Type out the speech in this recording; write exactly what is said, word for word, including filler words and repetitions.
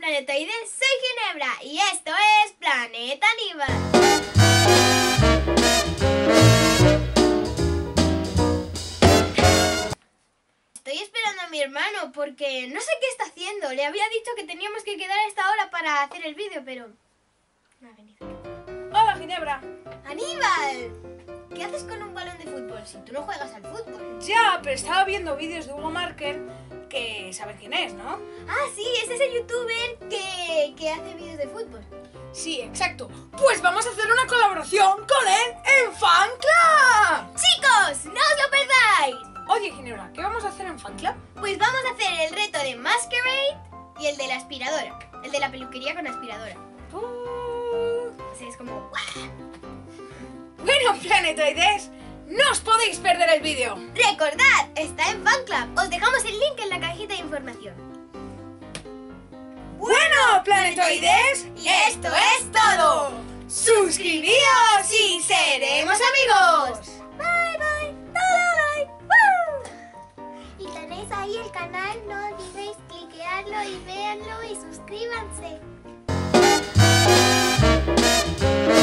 Planetoides, soy Ginebra y esto es Planeta Aníbal. Estoy esperando a mi hermano porque no sé qué está haciendo. Le había dicho que teníamos que quedar a esta hora para hacer el vídeo, pero no ha venido. Hola, Ginebra. ¡Aníbal! ¿Qué haces con un balón de fútbol si tú no juegas al fútbol? Ya, pero estaba viendo vídeos de Hugo Marker, que sabes quién es, ¿no? Ah, sí, ese es el youtuber que, que hace vídeos de fútbol. Sí, exacto. Pues vamos a hacer una colaboración con él en Fan Club. ¡Chicos, no os lo perdáis! Oye, Ginebra, ¿qué vamos a hacer en Fan Club? Pues vamos a hacer el reto de Masquerade y el de la aspiradora. El de la peluquería con aspiradora. Uh... Así es como... ¡guau! Bueno, Planetoides, no os podéis perder el vídeo. Recordad, está en Fan Club. Os dejamos el link en la cajita de información. Bueno, Planetoides, y esto es todo. Suscribíos y seremos amigos. Bye, bye. Bye, bye. Woo. Y tenéis ahí el canal, no olvidéis cliquearlo y véanlo y suscríbanse.